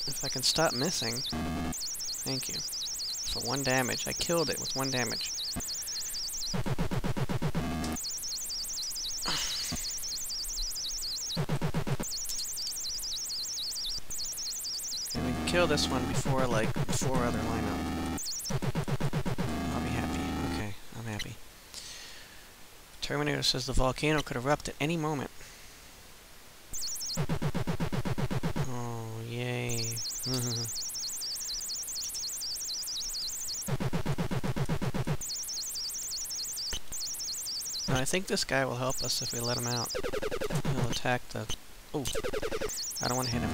If I can stop missing. Thank you. For 1 damage. I killed it with 1 damage. Okay, we can kill this one before, like, 4 other line up. I'll be happy. Okay, I'm happy. Terminator says the volcano could erupt at any moment. Oh, yay. Now, I think this guy will help us if we let him out. He'll attack the... Oh, I don't want to hit him.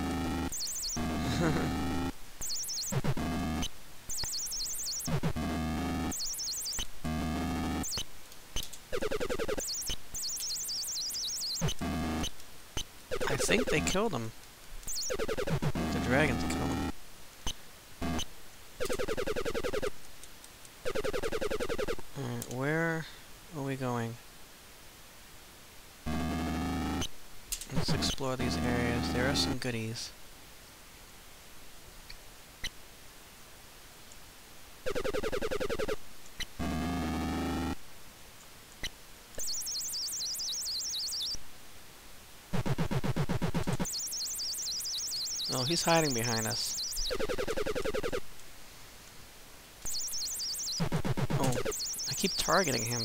I think they killed him. The dragons killed him. Alright, where are we going? Let's explore these areas. There are some goodies. Oh, he's hiding behind us. Oh, I keep targeting him.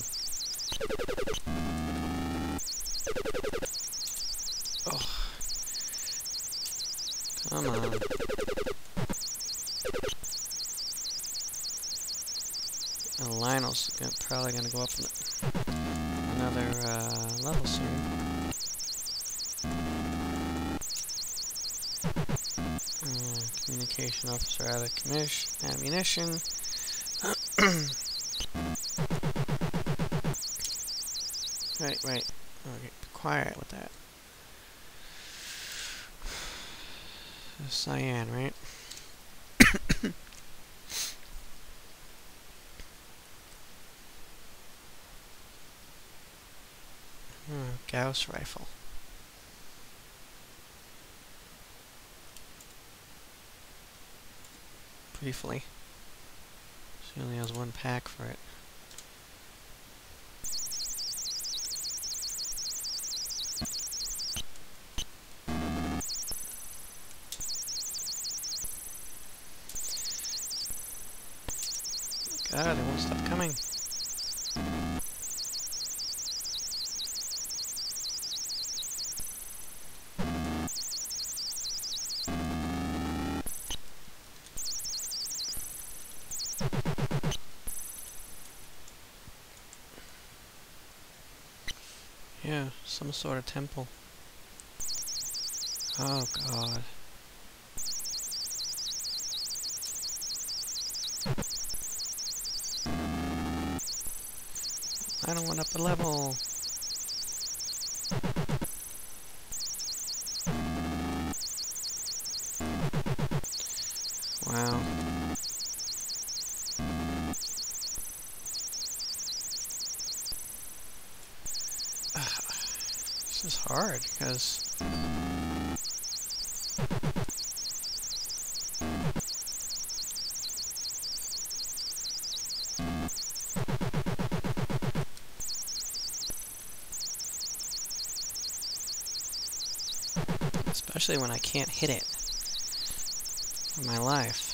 Oh. Come on. And Lionel's probably gonna go up another level soon. Communication officer out of ammunition. Right. Okay, be quiet with that. Cyan, right? Gauss rifle. Briefly. She only has 1 pack for it. God, it won't stop coming. Yeah, some sort of temple. Oh, God. I don't want up a level. Wow. This is hard because especially when I can't hit it for my life.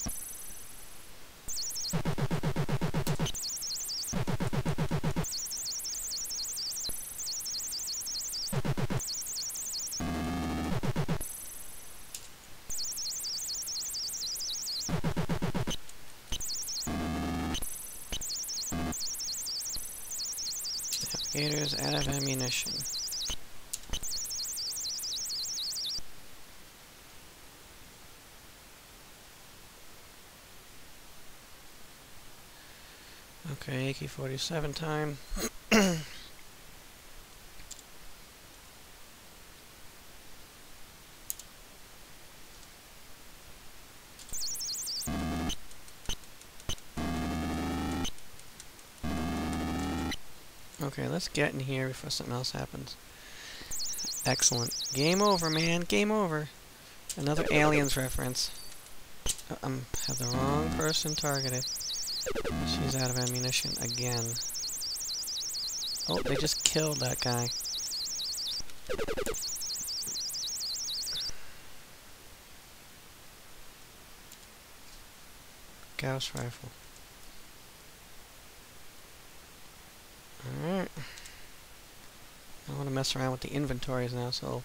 Navigator's out of ammunition. Okay, AK-47 time. Okay, let's get in here before something else happens. Excellent. Game over, man. Game over. Another Aliens reference. Have the wrong person targeted. She's out of ammunition again. Oh, they just killed that guy. Gauss rifle. Alright. I want to mess around with the inventories now, so...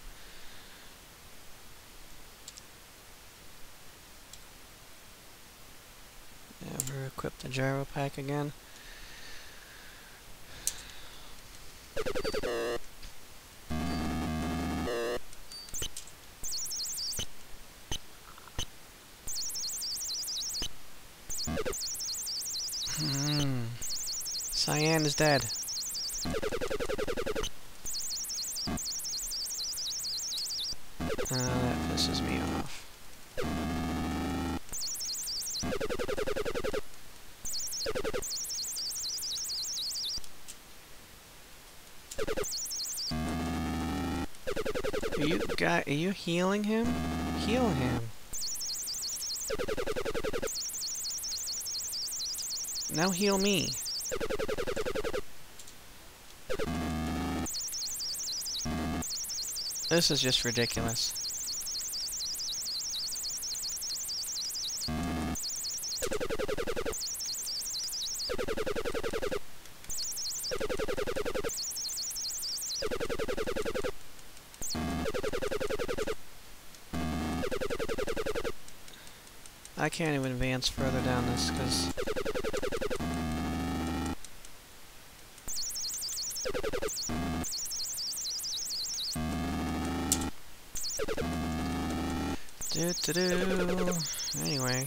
Never equip the gyro pack again. Cyan is dead. That pisses me off. Are you healing him? Heal him. Now heal me. This is just ridiculous. I can't even advance further down this because anyway.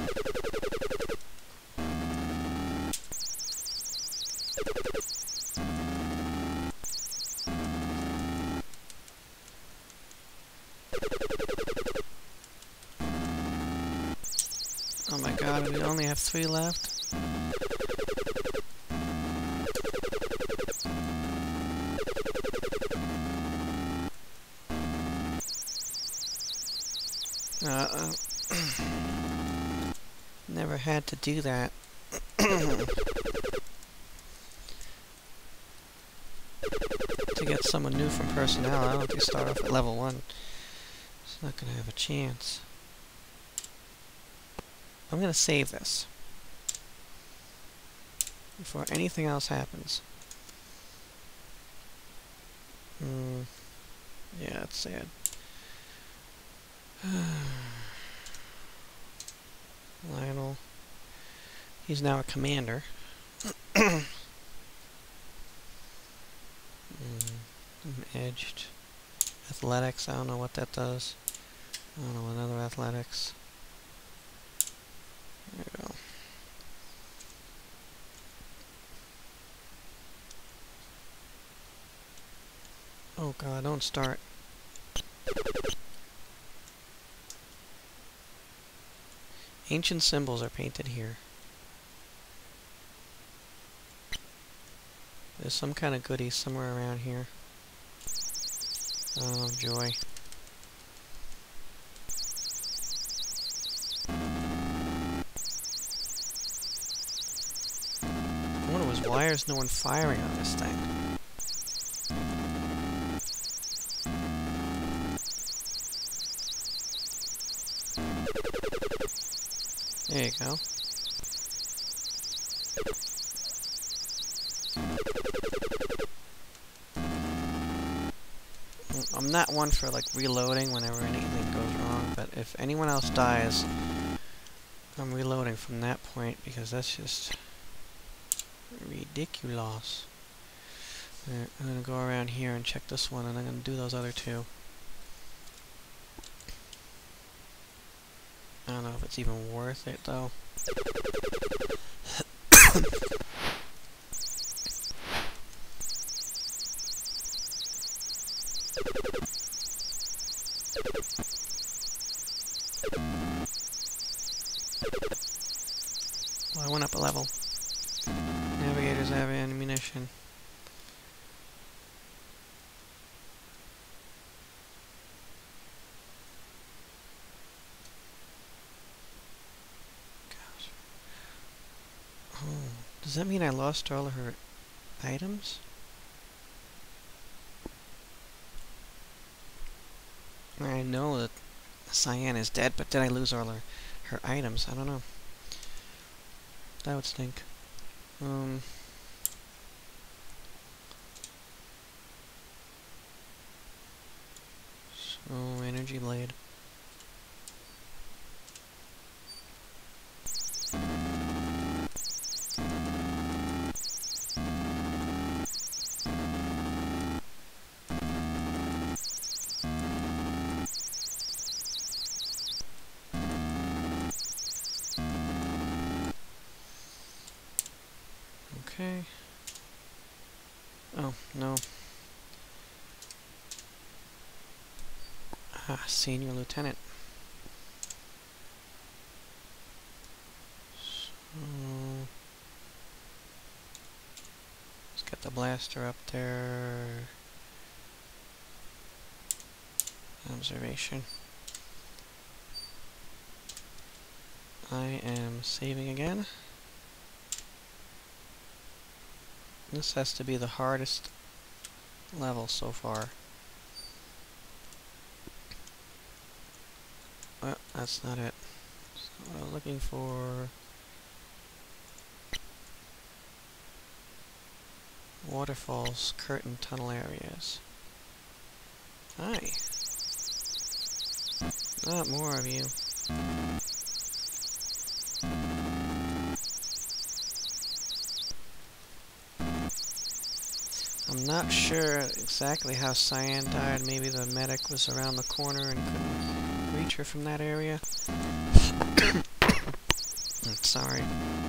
Oh my god, we only have 3 left? Never had to do that. To get someone new from personnel, I don't think start off at level 1. It's not gonna have a chance. I'm gonna save this before anything else happens. Yeah, it's sad. Lionel. He's now a commander. Edged. Athletics, I don't know what that does. I don't know, another athletics. There we go. Oh god, don't start. Ancient symbols are painted here. There's some kind of goodies somewhere around here. Oh, joy. Why is no one firing on this thing? There you go. I'm not one for like reloading whenever anything goes wrong, but if anyone else dies, I'm reloading from that point because that's just ridiculous. Right, I'm gonna go around here and check this one, and I'm gonna do those other 2. I don't know if it's even worth it though. Well, I went up a level. Navigators have ammunition. Does that mean I lost all of her items? I know that Cyan is dead, but did I lose all her items? I don't know. That would stink. So, energy blade. Okay. Oh, no. Ah, Senior Lieutenant. So, let's get the blaster up there. Observation. I am saving again. This has to be the hardest level so far. Well, that's not it. So we're looking for waterfalls, curtain tunnel areas. Hi. Not more of you. I'm not sure exactly how Cyan died. Maybe the medic was around the corner and couldn't reach her from that area. I'm sorry.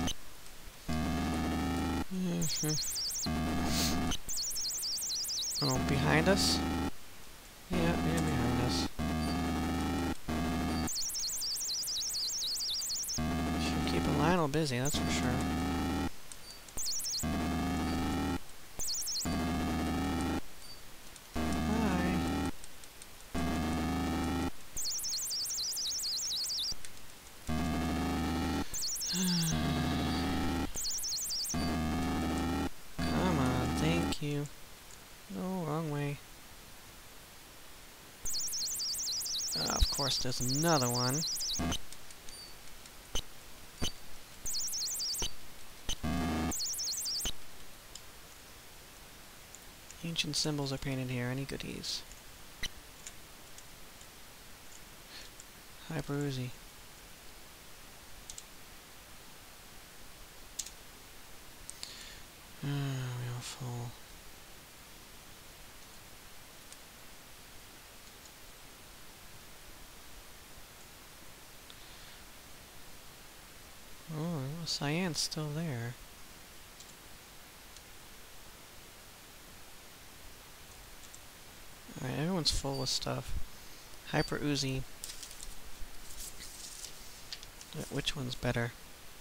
Oh, behind us? Yeah, you're behind us. Should keep Lionel busy, that's for sure. Come on, thank you. No, wrong way. Of course, there's another one. Ancient symbols are painted here. Any goodies? Hyper Uzi. We are full. Oh, Cyan's still there. Alright, everyone's full with stuff. Hyper Uzi. Which one's better?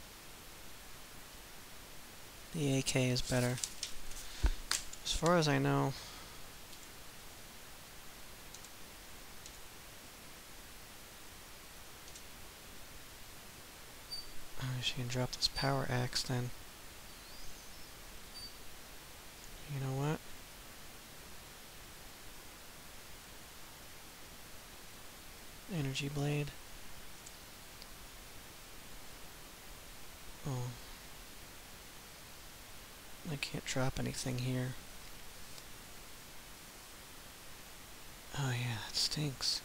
The AK is better. As far as I know. She can drop this power axe then. You know what? Energy blade. Oh. I can't drop anything here. Oh yeah, that stinks.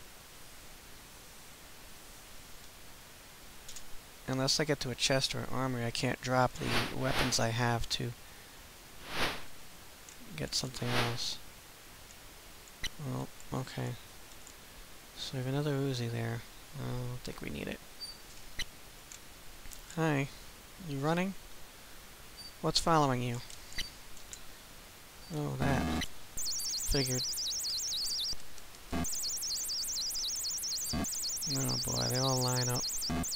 Unless I get to a chest or an armory, I can't drop the weapons I have to get something else. Well, okay. So we have another Uzi there. I don't think we need it. Hi. You running? What's following you? Oh, that. Figured. Oh boy, they all line up.